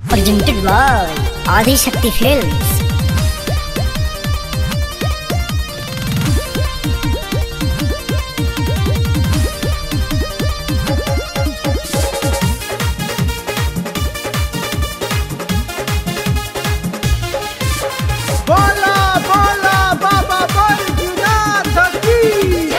presented by Adi Shakti Films. बोला बोला बाबा बैजनाथ की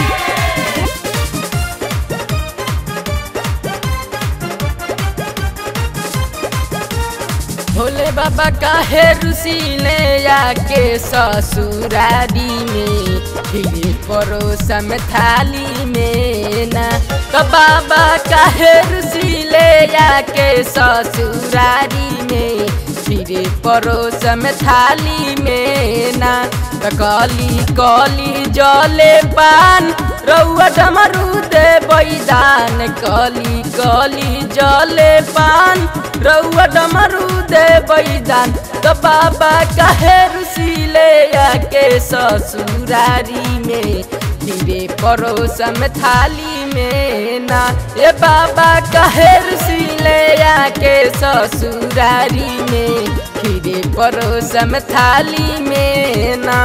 भोले बाबा काहे रुसीले आके ससुरारी में खीरी परोसा में थाली में ना। तो बाबा काहे रुसीले आके ससुरारी में खीरी परोसा में थाली में ना। तो कली कली जले पान रउआ डमरू दे बैदान, कली कली जले पान रउआ डमरू दे बैदान। तो बाबा काहे रुसीले आके ससुरारी में खीरे परोसा में थाली में ना। ये बाबा काहे रुसीले आके ससुरारी में खीरे परोसा में थाली में ना।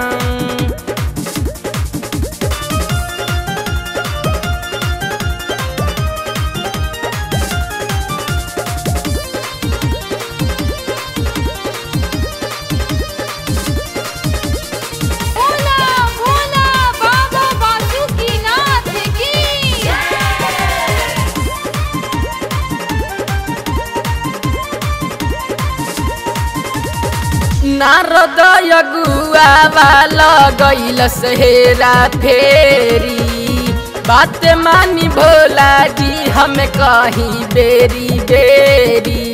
नारद यगुआ वाला गइल हेरा फेरी, बात मानी भोला जी हम कहीं बेरी बेरी।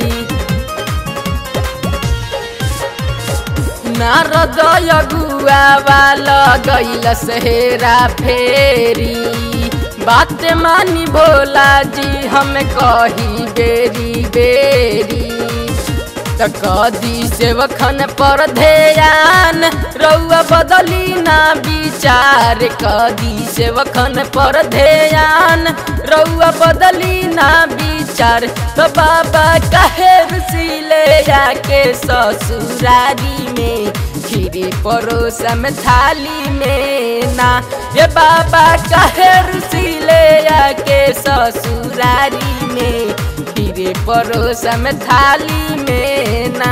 नारद यगुआ वाला गइल हेरा फेरी, बात मानी भोला जी हम कहीं बेरी बेरी। तो कदी सेवखन पर ध्यान रउआ बदली ना विचार, कदी सेवखन पर ध्यान रउआ बदली ना विचार। तो बाबा काहे रुसीले आके ससुरारी में खीरी परोसा में थाली में ना। ये बाबा काहे रुसीले आके ससुरारी में खीरे परोसा में थाली में ना।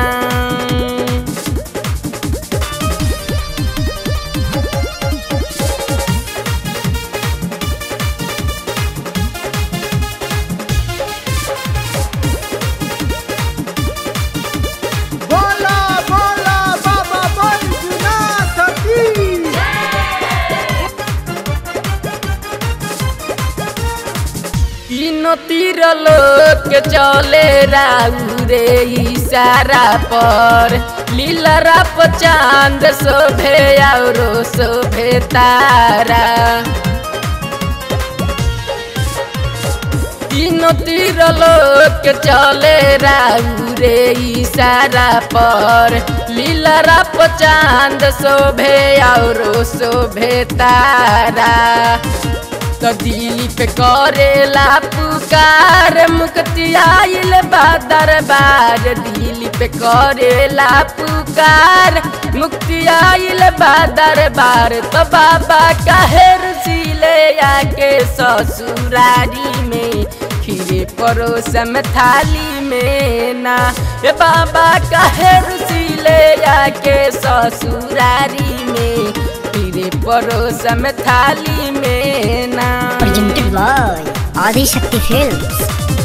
बोला बोला बाबा बैजनाथ की तीनों तीर लोग चले राउ रे इशारा पर, लीलरा पर चांद शोभे और शोभे तारा। तीनों तीर लोग चले राउ रे इशारा पर, लीलरा पर चांद शोभे और शोभे तारा। तो दिल पे करेला पुकार मुक्ति आइल बा दरबार, दिल पे करेला पुकार मुक्ति आइल बा दरबार। तो बाबा काहे रुसीले आके ससुरारी में खीरे परोसा में थाली में ना। ये बाबा काहे रुसीले आके ससुरारी में खीरे परोसा में थाली में ना। Presented by Adi Shakti Films.